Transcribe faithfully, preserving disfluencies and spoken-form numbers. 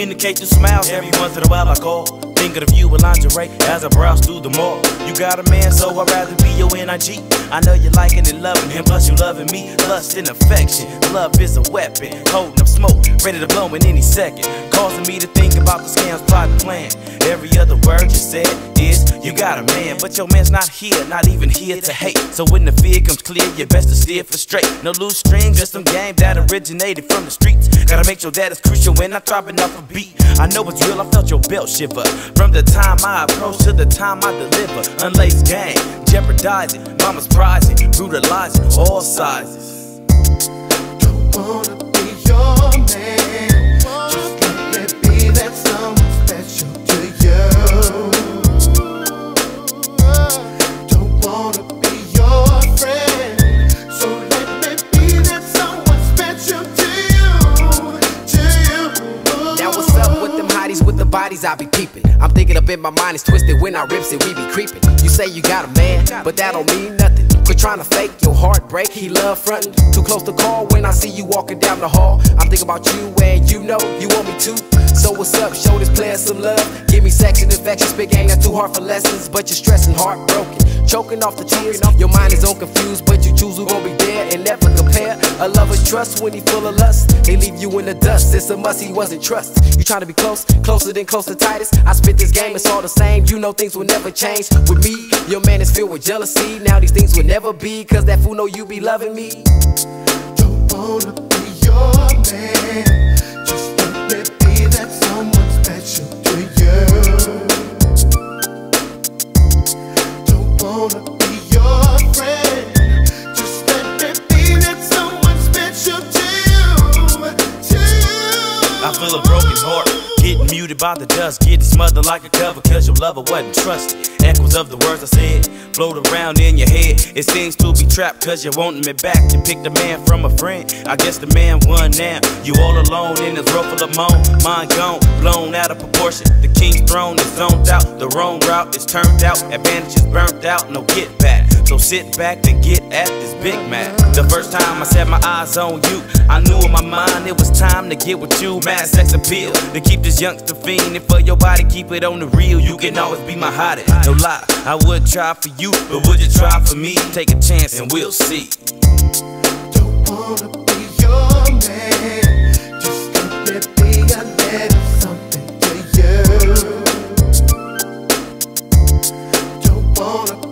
communicate through smiles. Every once in a while I call, thinking of you with lingerie as I browse through the mall. You got a man, so I'd rather be your N I G. I know you're liking and loving him, plus you loving me. Lust and affection, love is a weapon. Holding up smoke, ready to blow in any second. Causing me to think about the scams, plot and plan. Every other word you said is, you got a man, but your man's not here, not even here to hate. So when the fear comes clear, you best to steer for straight. No loose strings, just some game that originated from the streets. Gotta make sure that it's crucial when I'm dropping off a beat. I know it's real, I felt your belt shiver. From the time I approach to the time I deliver. Unlaced gang, jeopardizing, mama's prizing, brutalizing all sizes. Don't wanna be your man, just let me be that someone special to you. Don't wanna be your friend, so let me be that someone special to you, to you. Now what's up with them hotties with the bodies I be peeping? I'm thinking up in my mind, it's twisted when I rips it, we be creeping. You say you got a man, but that don't mean nothing. Quit trying to fake your heartbreak, he love frontin'. Too close to call when I see you walking down the hall. I'm thinking about you and you know you want me to. So what's up, show this player some love. Give me sex and infection, spit game that's too hard for lessons. But you're stressing, heartbroken, choking off the tears. Your mind is on confused, but you choose who gon' be there and never compare. A lover's trust when he full of lust, they leave you in the dust. It's a must, he wasn't trust. You trying to be close, closer than close to Titus. I spit this game, it's all the same. You know things will never change. With me, your man is filled with jealousy. Now these things will never be, cause that fool know you be loving me. Don't wanna be your man, just let me be that someone special to you. Don't wanna be your friend, just let me be that someone special to you, to you. I feel a broken heart, getting muted by the dust, getting smothered like a cover, cause your lover wasn't trusted. Echoes of the words I said float around in your head. It seems to be trapped cause you're wanting me back. You picked a man from a friend, I guess the man won now. You all alone in this row full of moan. Mind gone, blown out of proportion. The king's throne is zoned out, the wrong route is turned out. Advantages burnt out, no get back. So sit back and get at this Big Mac. The first time I set my eyes on you, I knew in my mind it was time to get with you. Mad sex appeal, to keep this youngster fiending for your body, keep it on the real. You can always be my hottie, no lie, I would try for you, but would you try for me? Take a chance and we'll see. Don't wanna be your man, just let me be a little something to you. Don't wanna